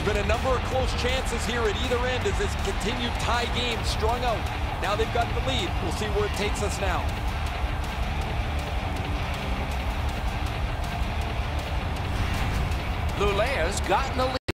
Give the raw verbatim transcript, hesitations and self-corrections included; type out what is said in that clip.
been a number of close chances here at either end as this continued tie game strung out. Now they've got the lead. We'll see where it takes us now. Lulea's gotten the